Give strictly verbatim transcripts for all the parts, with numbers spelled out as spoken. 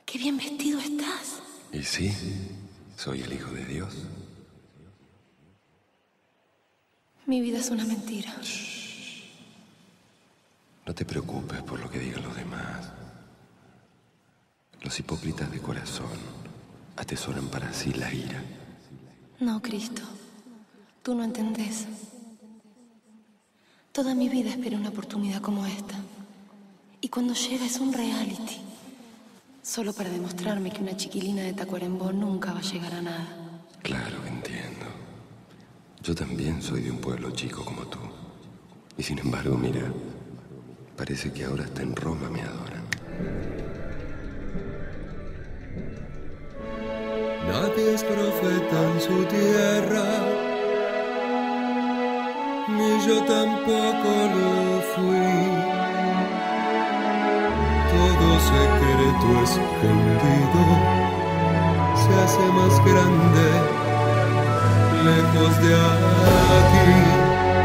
Qué bien vestido estás. Y sí, soy el hijo de Dios. Mi vida es una mentira. Shh. No te preocupes por lo que digan los demás. Los hipócritas de corazón atesoran para sí la ira. No, Cristo. Tú no entendés. Toda mi vida esperé una oportunidad como esta. Y cuando llega es un reality. Solo para demostrarme que una chiquilina de Tacuarembó nunca va a llegar a nada. Claro que entiendo. Yo también soy de un pueblo chico como tú. Y sin embargo, mira, parece que ahora hasta en Roma me adoran. Nadie es profeta en su tierra, ni yo tampoco lo fui. Todo secreto escondido se hace más grande lejos de aquí.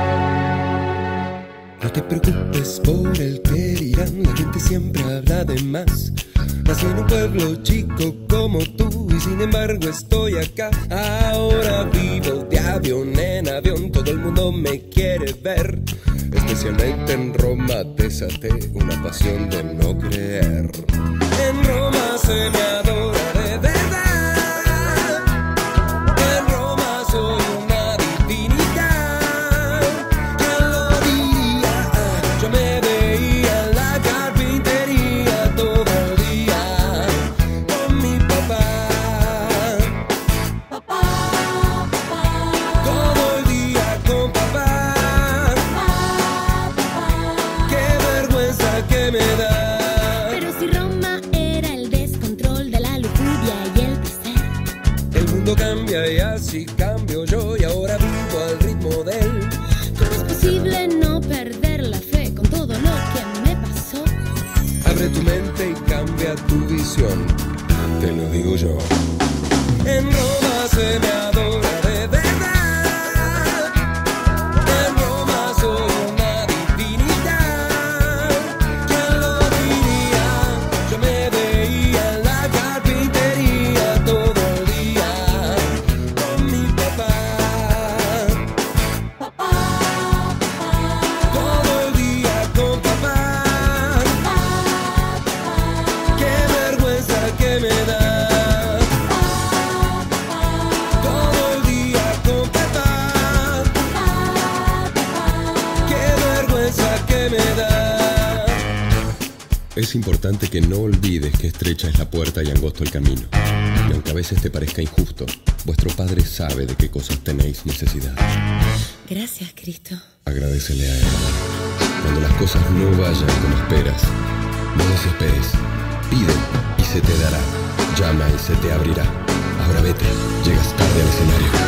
No te preocupes por el que dirán, la gente siempre habla de más. Nací en un pueblo chico como tú y sin embargo estoy acá. Ahora vivo de avión en avión, todo el mundo me quiere ver. Especialmente en Roma desaté una pasión de no creer. En Roma se me adora de verdad. En Roma soy una divinidad. ¿Quién lo diría? Yo me veía en la carpintería todo el día con mi papá. Papá, papá. Todo el día con papá. Que me da. Pero si Roma era el descontrol de la lujuria y el placer, El mundo cambia y así cambio yo y ahora vivo al ritmo de él. ¿cómo es posible no perder la fe con todo lo que me pasó? Abre tu mente y cambia tu visión, te lo digo yo. En Roma se me adora de verdad. En Roma soy una divinidad. ¿Quién lo diría? Yo me veía en la carpintería todo el día con mi papá. Papá, papá. Todo el día con papá. Qué vergüenza que me da. Todo el día con papá. Qué vergüenza que me da. Es importante que no olvides que estrecha es la puerta y angosto el camino. Y aunque a veces te parezca injusto, vuestro Padre sabe de qué cosas tenéis necesidad. Gracias, Cristo. Agradecele a Él. Cuando las cosas no vayan como esperas, no desesperes. Pide y se te dará. Llama y se te abrirá. Ahora vete, llegas tarde al escenario.